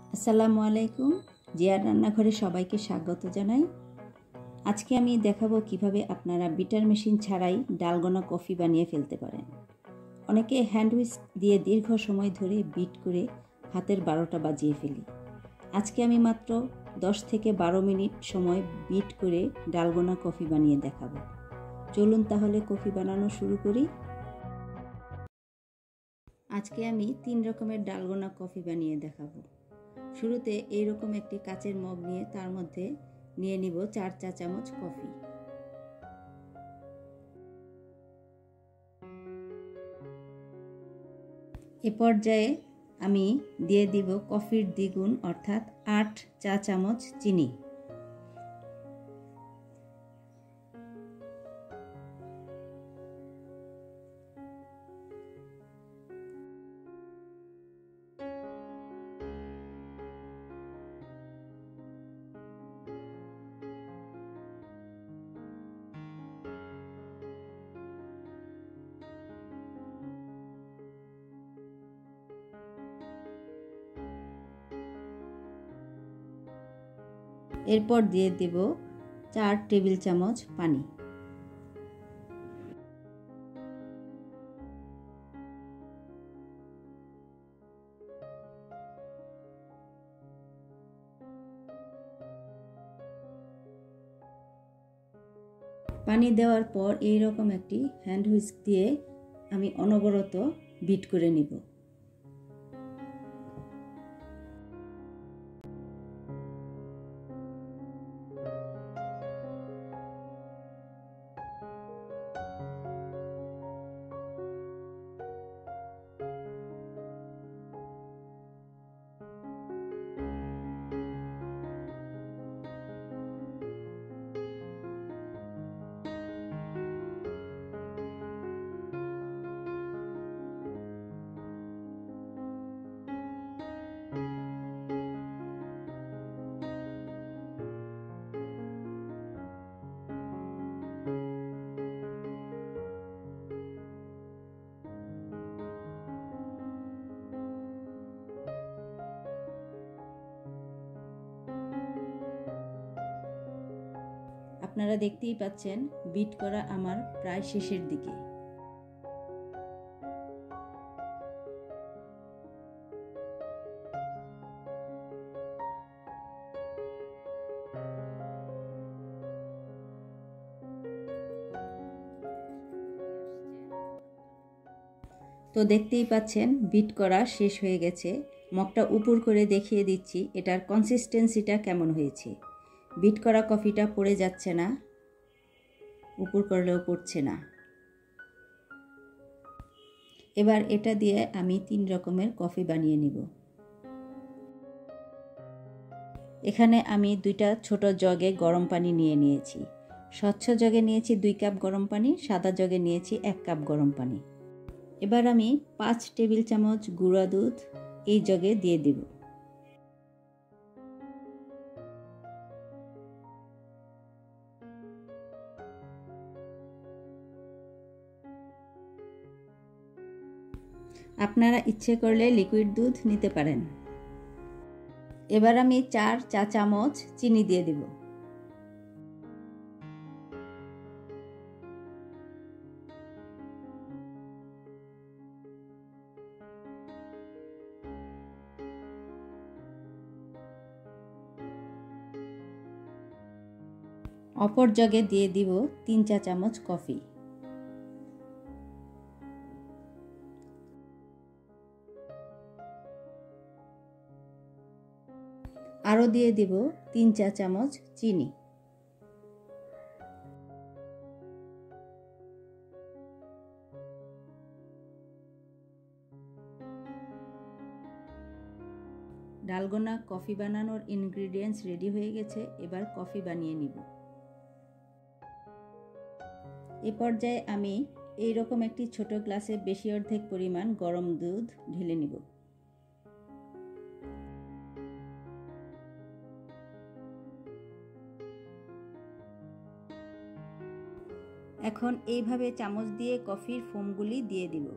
আসসালামু আলাইকুম। জিয়ার রান্নাঘরে সবাইকে স্বাগত জানাই। আজকে আমি দেখাবো কিভাবে আপনারা বিটার মেশিন ছাড়াই ডালগোনা কফি বানিয়ে ফেলতে পারেন। অনেকে হ্যান্ড হুইস্ক দিয়ে দীর্ঘ সময় ধরে বিট করে হাতের 12টা বাজিয়ে ফেলি। আজকে আমি মাত্র 10 থেকে 12 মিনিট সময় বিট করে ডালগোনা কফি বানিয়ে দেখাবো। চলুন তাহলে কফি বানানো শুরু করি। আজকে আমি 3 রকমের ডালগোনা কফি বানিয়ে দেখাবো। শুরুতে এইরকম একটি কাচের মগ নিয়ে তার মধ্যে নিয়ে নিব 4 চা চামচ কফি। এ পর্যায়ে আমি দিয়ে দিব কফির দ্বিগুণ অর্থাৎ 8 চা চামচ চিনি। এরপর দিয়ে দেব 4 টেবিল চামচ পানি। পানি দেওয়ার পর এই রকম একটি হ্যান্ড হুইস্ক দিয়ে আমি অনবরত বিট করে নিব। আপনারা দেখতেই পাচ্ছেন বিট করা আমার প্রায় শেষের দিকে। তো দেখতেই পাচ্ছেন বিট করা শেষ হয়ে গেছে। মগটা উপর করে দেখিয়ে দিচ্ছি এটার কনসিস্টেন্সিটা কেমন হয়েছে। বিট করা কফিটা পড়ে যাচ্ছে না, উপর করলেও পড়ছে না। এবার এটা দিয়ে আমি 3 রকমের কফি বানিয়ে নিব। এখানে আমি 2টা ছোট জগে গরম পানি নিয়ে নিয়েছি। স্বচ্ছ জগে নিয়েছি 2 কাপ গরম পানি, সাদা জগে নিয়েছি 1 কাপ গরম পানি। এবার আমি 5 টেবিল চামচ গুঁড়া দুধ এই জগে দিয়ে দেব। আপনারা ইচ্ছে করলে লিকুইড দুধ নিতে পারেন। এবার আমি 4 চা চামচ চিনি দিয়ে দেব। অপর জগে দিয়ে দিব 3 চা চামচ কফি। আরও দিয়ে দিব 3 চা চামচ চিনি। ডালগোনা কফি বানানোর ইনগ্রিডিয়েন্টস রেডি হয়ে গেছে। এবার কফি বানিয়ে নিব। এ পর্যায়ে আমি এই রকম একটি ছোট গ্লাসে বেশি অর্ধেক পরিমাণ গরম দুধ ঢেলে নিব। এখন এইভাবে চামচ দিয়ে কফির ফোমগুলি দিয়ে দিব।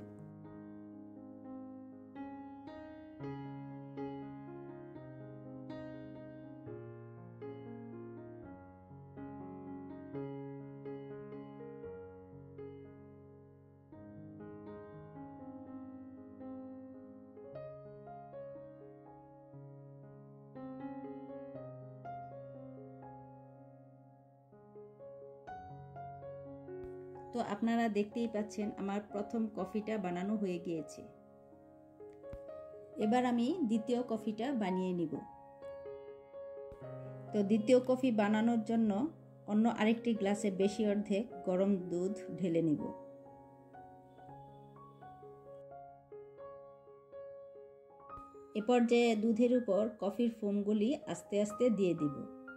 তো আপনারা দেখতেই পাচ্ছেন আমার প্রথম কফিটা বানানো হয়ে গিয়েছে। এবার আমি দ্বিতীয় কফিটা বানিয়ে নিব। তো দ্বিতীয় কফি বানানোর জন্য অন্য আরেকটি গ্লাসে বেশি অর্ধেক গরম দুধ ঢেলে নিব। এ পর্যায়ে দুধের উপর কফির ফোমগুলি আস্তে আস্তে দিয়ে দিব।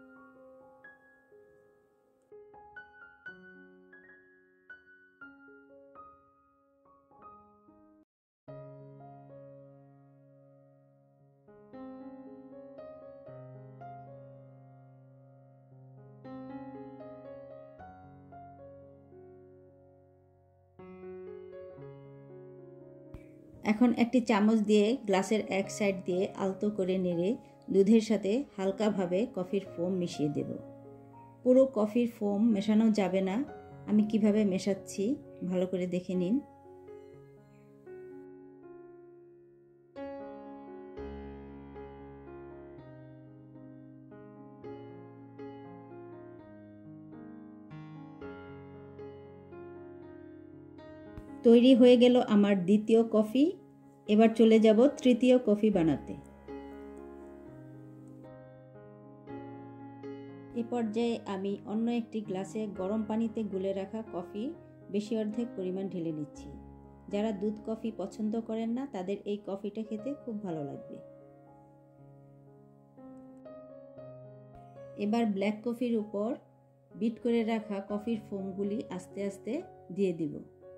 এখন একটি চামচ দিয়ে গ্লাসের এক সাইড দিয়ে আলতো করে নেড়ে দুধের সাথে হালকাভাবে কফির ফোম মিশিয়ে দেব। পুরো কফির ফোম মেশানো যাবে না, আমি কিভাবে মেশাচ্ছি ভালো করে দেখে নিন। তৈরি হয়ে গেল আমার দ্বিতীয় কফি। এবার চলে যাব তৃতীয় কফি বানাতে। এ পর্যায়ে আমি অন্য একটি গ্লাসে গরম পানিতে গুলে রাখা কফি বেশি অর্ধেক পরিমাণ ঢেলে নিচ্ছি। যারা দুধ কফি পছন্দ করেন না তাদের এই কফিটা খেতে খুব ভালো লাগবে। এবার ব্ল্যাক কফির উপর বিট করে রাখা কফির ফোমগুলি আস্তে আস্তে দিয়ে দিব।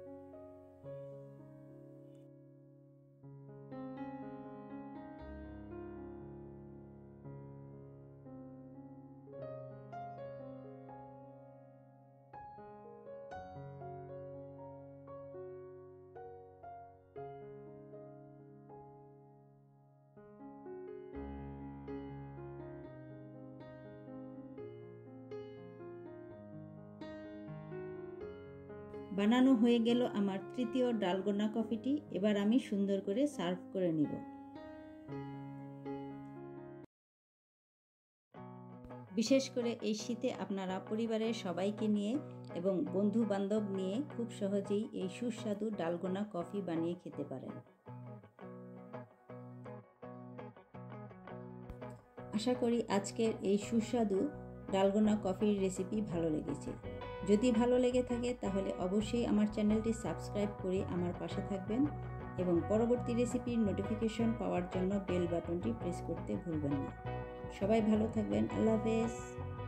বানানো হয়ে গেল আমার তৃতীয় ডালগোনা কফিটি। এবার আমি সুন্দর করে সার্ভ করে নিব। বিশেষ করে এই শীতে আপনারা পরিবারের সবাইকে নিয়ে এবং বন্ধু বান্ধব নিয়ে খুব সহজেই এই সুস্বাদু ডালগোনা কফি বানিয়ে খেতে পারেন। আশা করি আজকের এই সুস্বাদু ডালগোনা কফির রেসিপি ভালো লেগেছে। যদি ভালো লেগে থাকে তাহলে অবশ্যই আমার চ্যানেলটি সাবস্ক্রাইব করে আমার পাশে থাকবেন এবং পরবর্তী রেসিপির নোটিফিকেশন পাওয়ার জন্য বেল বাটনটি প্রেস করতে ভুলবেন না। সবাই ভালো থাকবেন। আল্লাহ হাফেজ।